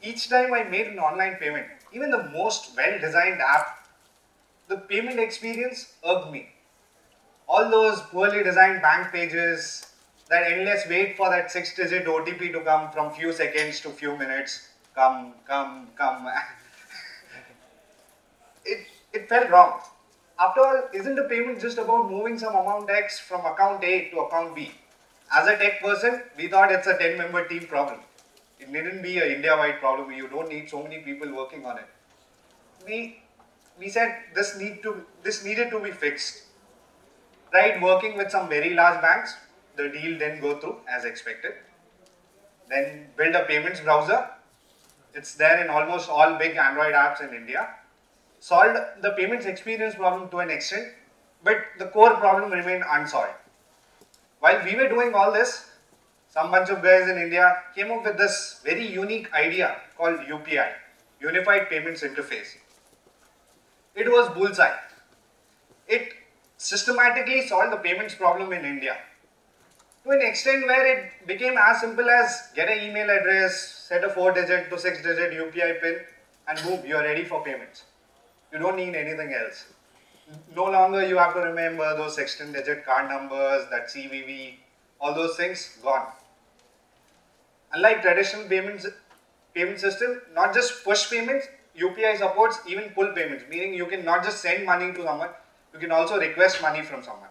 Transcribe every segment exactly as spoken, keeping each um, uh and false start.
each time I made an online payment, even the most well-designed app, the payment experience irked me. All those poorly designed bank pages, that endless wait for that six-digit O T P to come from few seconds to few minutes, come, come, come. it, it felt wrong. After all, isn't a payment just about moving some amount X from account A to account B? As a tech person, we thought it's a ten member team problem. It needn't be an India-wide problem. You don't need so many people working on it. We, we said this, need to, this needed to be fixed. Tried working with some very large banks. The deal didn't go through as expected. Then build a payments browser. It's there in almost all big Android apps in India. Solved the payments experience problem to an extent, but the core problem remained unsolved. While we were doing all this, some bunch of guys in India came up with this very unique idea called U P I, Unified Payments Interface. It was bullseye. It systematically solved the payments problem in India to an extent where it became as simple as get an email address, set a four digit to six digit U P I pin, and boom, you are ready for payments. You don't need anything else. No longer you have to remember those sixteen digit card numbers, that C V V, all those things gone. Unlike traditional payments, payment system, not just push payments, U P I supports even pull payments, meaning you can not just send money to someone, you can also request money from someone.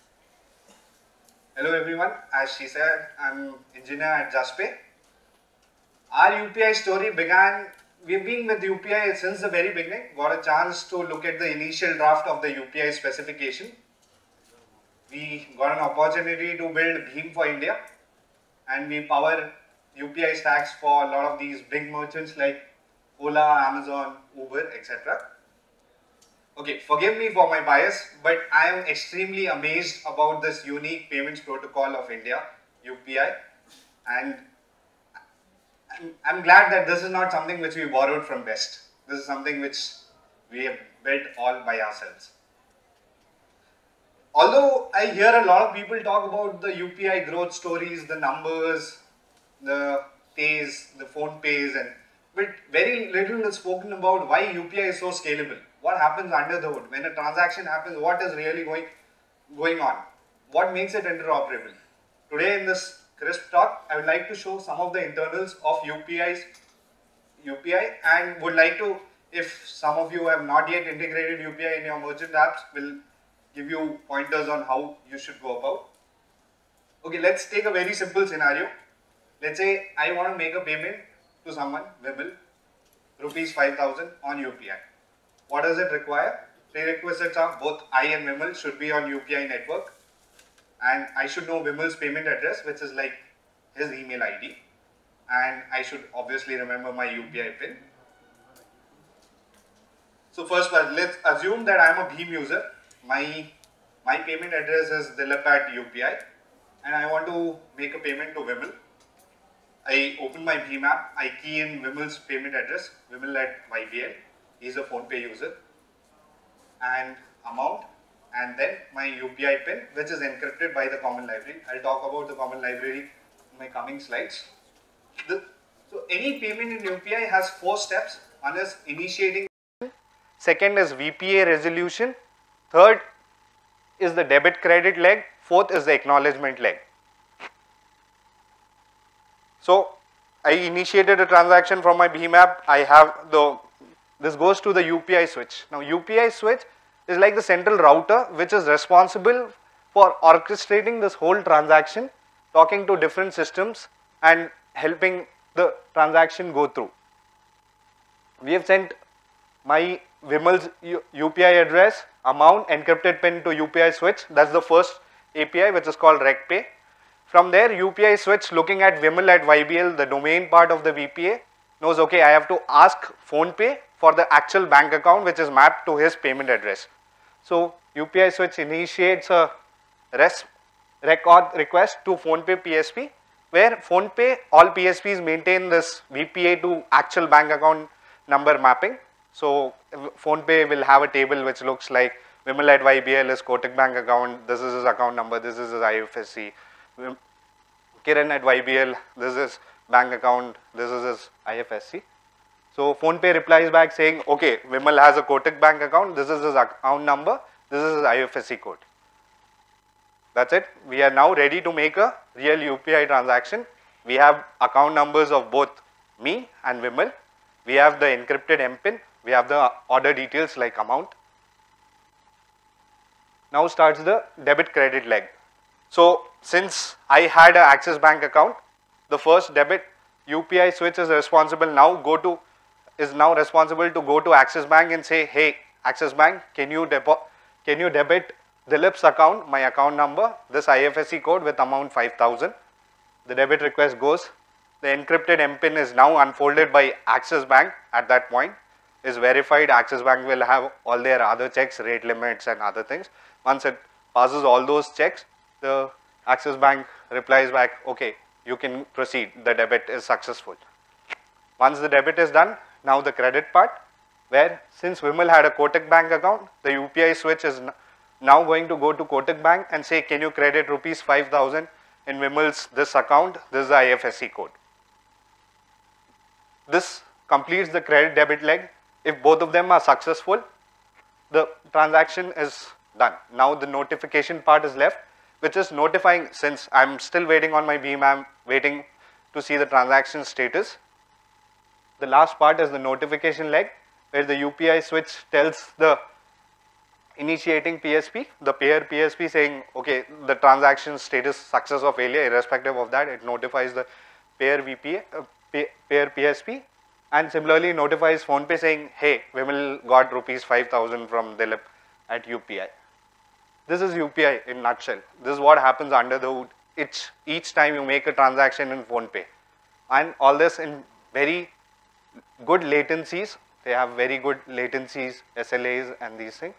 Hello everyone, as she said, I'm engineer at Juspay. Our U P I story began, we've been with U P I since the very beginning, got a chance to look at the initial draft of the U P I specification. We got an opportunity to build Bheem for India, and we power U P I stacks for a lot of these big merchants like Ola, Amazon, Uber, et cetera. Okay, forgive me for my bias, but I am extremely amazed about this unique payments protocol of India, U P I, and I'm, I'm glad that this is not something which we borrowed from West. This is something which we have built all by ourselves. Although I hear a lot of people talk about the U P I growth stories, the numbers, the pays, the phone pays, and but very little is spoken about why U P I is so scalable. What happens under the hood? When a transaction happens, what is really going, going on? What makes it interoperable? Today in this crisp talk, I would like to show some of the internals of U P I's U P I and would like to, if some of you have not yet integrated U P I in your merchant apps, will give you pointers on how you should go about. Okay, let's take a very simple scenario. Let's say I want to make a payment to someone, Vimal, rupees five thousand on U P I. What does it require? Prerequisites are both I and Vimal should be on U P I network, and I should know Vimal's payment address, which is like his email I D, and I should obviously remember my U P I pin. So first, let's assume that I'm a Bheem user. My, my payment address is Dilip at U P I, and I want to make a payment to Vimal. I open my Bheem app, I key in Vimal's payment address, Vimal at Y B L. He's a PhonePe user, and amount, and then my U P I pin, which is encrypted by the common library. I'll talk about the common library in my coming slides. The, so any payment in U P I has four steps. One is initiating. Second is V P A resolution. Third is the debit credit leg. Fourth is the acknowledgement leg. So I initiated a transaction from my Bheem app. I have the, this goes to the U P I switch. Now U P I switch is like the central router which is responsible for orchestrating this whole transaction, talking to different systems and helping the transaction go through. We have sent my Vimal's U P I address, amount, encrypted pin to U P I switch. That's the first A P I, which is called RecPay. From there, U P I switch looking at Vimal at Y B L, the domain part of the V P A, knows, okay, I have to ask PhonePe for the actual bank account which is mapped to his payment address. So U P I switch initiates a REST record request to PhonePe P S P, where PhonePe, all P S Ps maintain this V P A to actual bank account number mapping. So PhonePe will have a table which looks like Vimal at Y B L is Kotak bank account, this is his account number, this is his I F S C. Kiran at Y B L, this is bank account, this is his I F S C. So PhonePe replies back saying, okay, Vimal has a Kotak Bank account, this is his account number, this is his I F S C code. That's it. We are now ready to make a real U P I transaction. We have account numbers of both me and Vimal. We have the encrypted M PIN. We have the order details like amount. Now starts the debit credit leg. So since I had an Axis Bank account, the first debit U P I switch is responsible now go to is now responsible to go to Axis Bank and say, hey, Axis Bank, can you depo can you debit Dilip's account, my account number, this I F S C code with amount five thousand. The debit request goes. The encrypted M PIN is now unfolded by Axis Bank at that point, is verified. Axis Bank will have all their other checks, rate limits and other things. Once it passes all those checks, the Axis Bank replies back, okay, you can proceed, the debit is successful. Once the debit is done, now the credit part, where since Vimal had a Kotak Bank account, the U P I switch is now going to go to Kotak Bank and say, can you credit rupees five thousand in Vimal's this account, this is the I F S C code. This completes the credit debit leg. If both of them are successful, the transaction is done. Now the notification part is left, which is notifying, since I'm still waiting on my Beam, I'm waiting to see the transaction status. The last part is the notification leg, where the U P I switch tells the initiating P S P, the payer P S P saying, okay, the transaction status success or failure, irrespective of that, it notifies the payer V P A, uh, pay, payer P S P, and similarly notifies PhonePe saying, hey, Vimal got rupees five thousand from Dilip at U P I. This is U P I in nutshell. This is what happens under the hood each, each time you make a transaction in PhonePe. And all this in very good latencies. They have very good latencies, S L As and these things.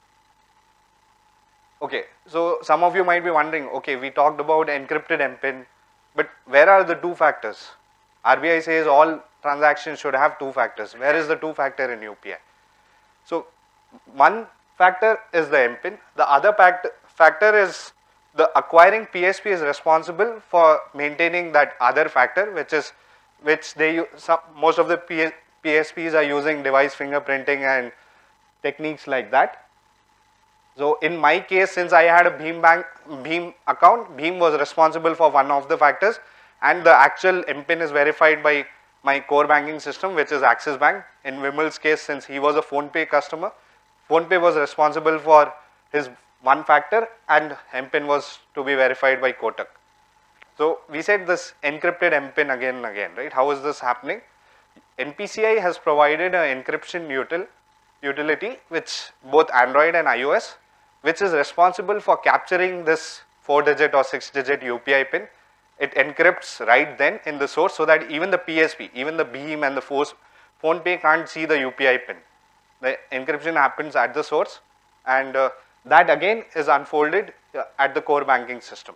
Okay, so some of you might be wondering, okay, we talked about encrypted M PIN, but where are the two factors? R B I says all transactions should have two factors. Where is the two factor in U P I? So one factor is the M PIN. The other fact factor is the acquiring P S P is responsible for maintaining that other factor, which is which they use. Some, most of the P S Ps are using device fingerprinting and techniques like that. So in my case, since I had a Beam bank Beam account, Beam was responsible for one of the factors, and the actual M PIN is verified by my core banking system, which is Axis Bank. In Vimal's case, since he was a PhonePe customer, PhonePe was responsible for his one factor, and M PIN was to be verified by Kotak. So we said this encrypted M PIN again and again, right? How is this happening? N P C I has provided an encryption util utility, which both Android and iOS, which is responsible for capturing this four digit or six digit U P I pin. It encrypts right then in the source, so that even the P S P, even the Beam and the PhonePe can't see the U P I pin. The encryption happens at the source, and uh, that again is unfolded uh, at the core banking system.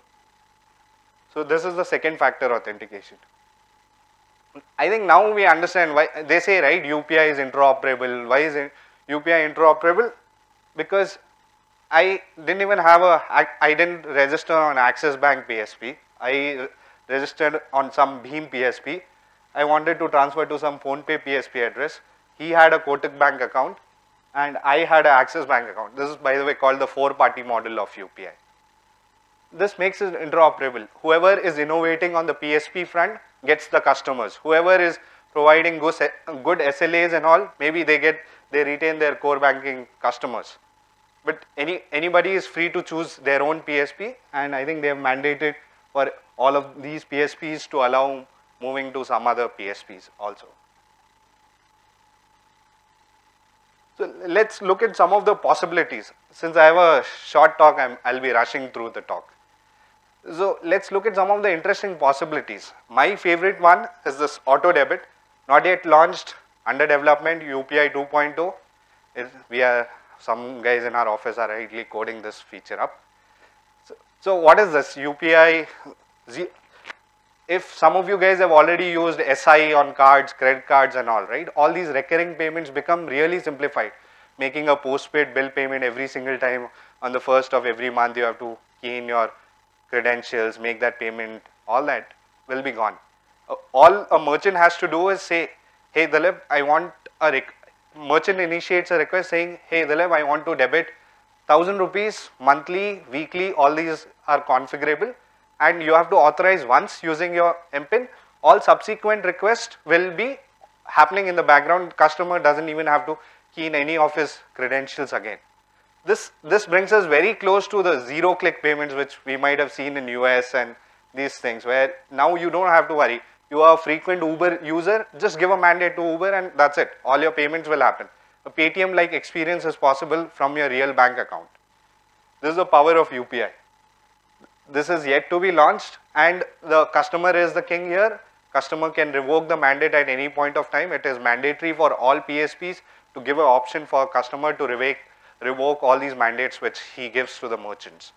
So this is the second factor authentication. I think now we understand why they say, right, U P I is interoperable. Why is it U P I interoperable? Because I didn't even have a, I, I didn't register on Axis Bank P S P. I registered on some Beam P S P. I wanted to transfer to some PhonePe P S P address. He had a Kotak Bank account, and I had an Axis Bank account. This is, by the way, called the four-party model of U P I. This makes it interoperable. Whoever is innovating on the P S P front gets the customers. Whoever is providing good S L As and all, maybe they get, they retain their core banking customers. But any anybody is free to choose their own P S P, and I think they have mandated for all of these P S Ps to allow moving to some other P S Ps also. So let's look at some of the possibilities. Since I have a short talk, I'm, I'll be rushing through the talk. So let's look at some of the interesting possibilities. My favorite one is this auto debit, not yet launched, under development, U P I two point oh. We are, some guys in our office are rightly coding this feature up. So, so what is this U P I? If some of you guys have already used S I on cards, credit cards and all, right? All these recurring payments become really simplified. Making a postpaid bill payment every single time on the first of every month, you have to key in your credentials, make that payment, all that will be gone. All a merchant has to do is say, hey Dilip, I want a rec merchant initiates a request saying, hey Dilip, I want to debit one thousand rupees monthly, weekly, all these are configurable, and you have to authorize once using your M PIN. All subsequent requests will be happening in the background. Customer doesn't even have to key in any of his credentials again. This, this brings us very close to the zero click payments which we might have seen in U S and these things, where now you don't have to worry. You are a frequent Uber user, just give a mandate to Uber and that's it. All your payments will happen. A Paytm like experience is possible from your real bank account. This is the power of U P I. This is yet to be launched and the customer is the king here. Customer can revoke the mandate at any point of time. It is mandatory for all P S Ps to give an option for customer to revoke, revoke all these mandates which he gives to the merchants.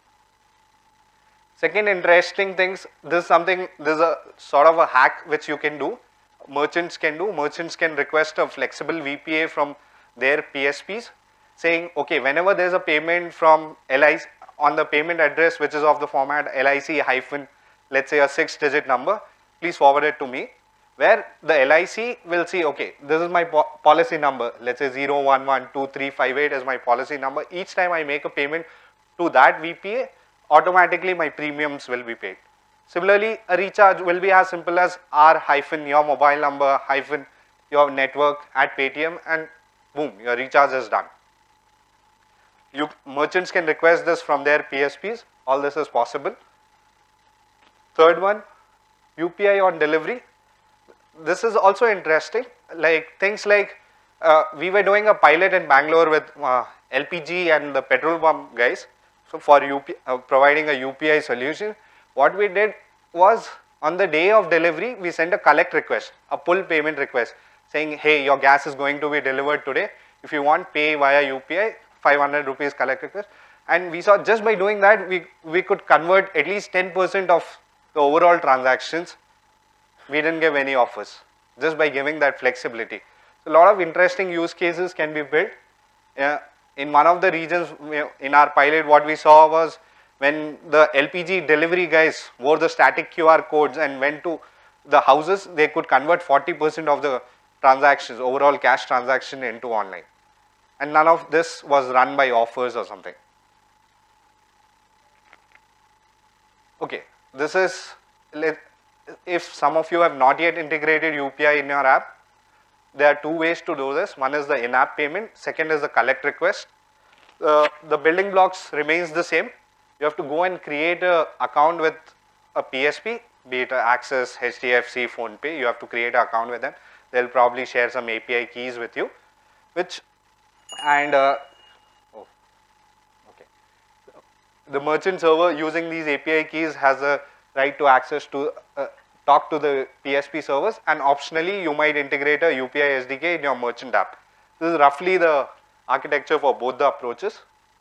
Second interesting things, this is something, this is a sort of a hack which you can do. Merchants can do. Merchants can request a flexible V P A from their P S Ps saying, okay, whenever there is a payment from L I C on the payment address which is of the format L I C hyphen, let's say a six digit number, please forward it to me, where the L I C will see, okay, this is my po policy number, let's say zero one one two three five eight is my policy number. Each time I make a payment to that V P A, automatically my premiums will be paid. Similarly, a recharge will be as simple as R hyphen your mobile number hyphen your network at Paytm and boom, your recharge is done. You merchants can request this from their P S Ps. All this is possible. Third one, U P I on delivery. This is also interesting. Like things like uh, we were doing a pilot in Bangalore with uh, L P G and the petrol pump guys. So for U P, uh, providing a U P I solution, what we did was on the day of delivery, we sent a collect request, a pull payment request saying, hey, your gas is going to be delivered today. If you want, pay via U P I, five hundred rupees collect request. And we saw just by doing that, we, we could convert at least ten percent of the overall transactions. We didn't give any offers, just by giving that flexibility. So a lot of interesting use cases can be built. Uh, in one of the regions, in our pilot, what we saw was when the L P G delivery guys wore the static Q R codes and went to the houses, they could convert forty percent of the transactions, overall cash transaction into online. And none of this was run by offers or something. Okay, this is, if some of you have not yet integrated U P I in your app, there are two ways to do this. One is the in-app payment, second is the collect request. Uh, the building blocks remains the same. You have to go and create an account with a P S P, be it Access, H D F C, PhonePe. You have to create an account with them. They'll probably share some A P I keys with you, which and uh, oh, okay. The merchant server using these A P I keys has a right to access to uh, talk to the P S P servers, and optionally you might integrate a U P I S D K in your merchant app. This is roughly the architecture for both the approaches.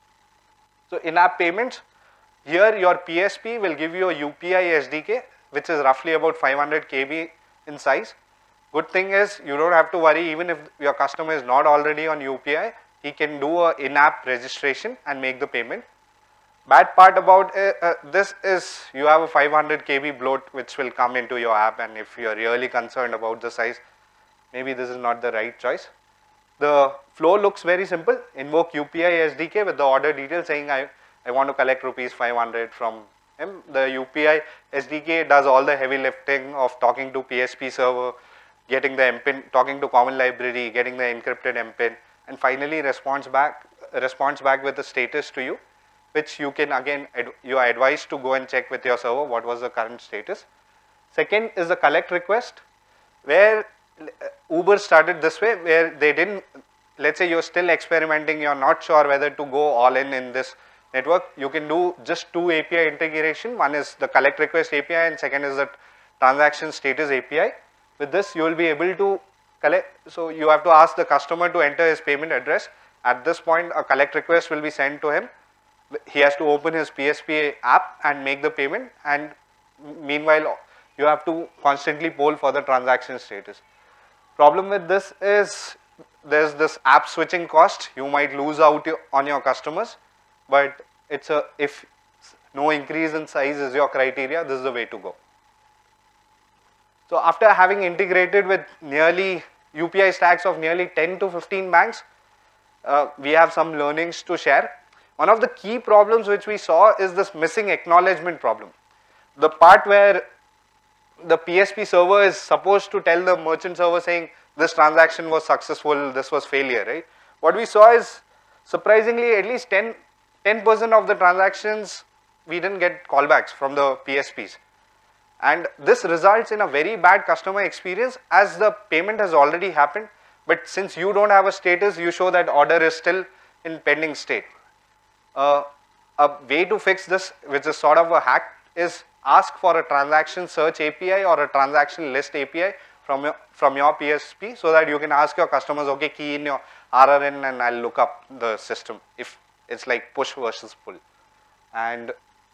So in-app payments, here your P S P will give you a U P I S D K which is roughly about five hundred K B in size. Good thing is you don't have to worry, even if your customer is not already on U P I, he can do a in-app registration and make the payment. Bad part about uh, uh, this is you have a five hundred K B bloat which will come into your app, and if you are really concerned about the size, maybe this is not the right choice. The flow looks very simple. Invoke U P I S D K with the order details saying I, I want to collect rupees five hundred from him. The U P I S D K does all the heavy lifting of talking to P S P server, getting the M PIN, talking to common library, getting the encrypted M PIN, and finally responds back, responds back with the status to you, which you can again, ad, you are advised to go and check with your server what was the current status. Second is the collect request, where Uber started this way, where they didn't, let's say you're still experimenting, you're not sure whether to go all in in this network, you can do just two A P I integration. One is the collect request A P I and second is the transaction status A P I. With this you will be able to collect, so you have to ask the customer to enter his payment address. At this point a collect request will be sent to him. He has to open his P S P app and make the payment, and meanwhile you have to constantly poll for the transaction status. Problem with this is there's this app switching cost. You might lose out on your customers, but it's a, if no increase in size is your criteria, this is the way to go. So after having integrated with nearly U P I stacks of nearly ten to fifteen banks, uh, we have some learnings to share. One of the key problems which we saw is this missing acknowledgement problem. The part where the P S P server is supposed to tell the merchant server saying this transaction was successful, this was failure, right? What we saw is surprisingly at least ten percent of the transactions we didn't get callbacks from the P S Ps. And this results in a very bad customer experience as the payment has already happened, but since you don't have a status, you show that order is still in pending state. Uh, a way to fix this, which is sort of a hack, is ask for a transaction search A P I or a transaction list A P I from your, from your P S P, so that you can ask your customers, okay, key in your R R N and I'll look up the system, if it's like push versus pull. And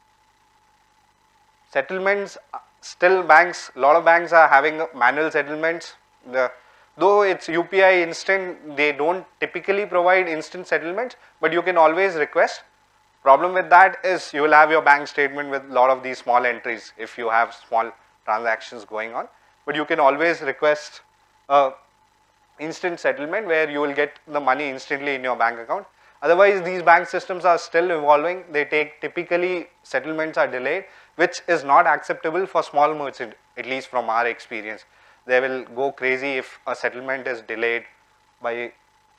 settlements, still banks, a lot of banks are having manual settlements. The, though it's U P I instant, they don't typically provide instant settlements, but you can always request. Problem with that is you will have your bank statement with a lot of these small entries if you have small transactions going on. But you can always request a instant settlement where you will get the money instantly in your bank account. Otherwise, these bank systems are still evolving. They take, typically settlements are delayed, which is not acceptable for small merchant, at least from our experience. They will go crazy if a settlement is delayed by,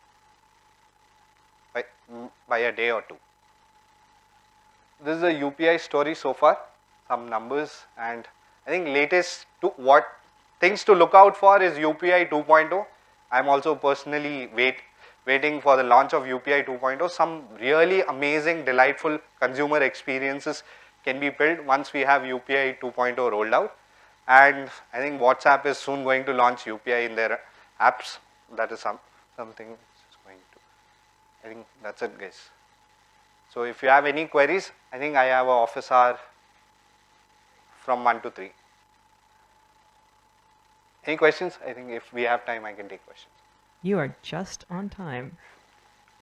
by, by a day or two. This is a U P I story so far, some numbers, and I think latest to what things to look out for is U P I two point oh. I'm also personally wait, waiting for the launch of U P I two point oh. Some really amazing, delightful consumer experiences can be built once we have U P I two point oh rolled out. And I think WhatsApp is soon going to launch U P I in their apps. That is some, something which is going to, I think that's it, guys. So if you have any queries, I think I have an office hour from one to three. Any questions? I think if we have time, I can take questions. You are just on time.